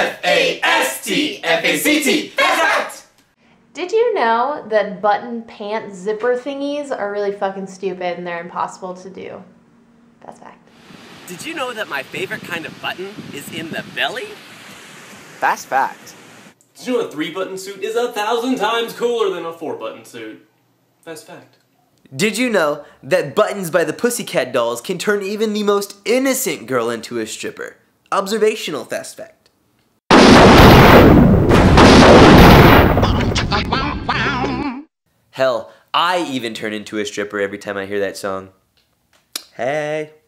FastFactFamily. Fact! Did you know that button pant zipper thingies are really fucking stupid and they're impossible to do? That's fact. Did you know that my favorite kind of button is in the belly? That's fact. Did you know a 3-button suit is 1,000 times cooler than a 4-button suit? That's fact. Did you know that buttons by the Pussycat Dolls can turn even the most innocent girl into a stripper? Observational fast fact. Hell, I even turn into a stripper every time I hear that song. Hey.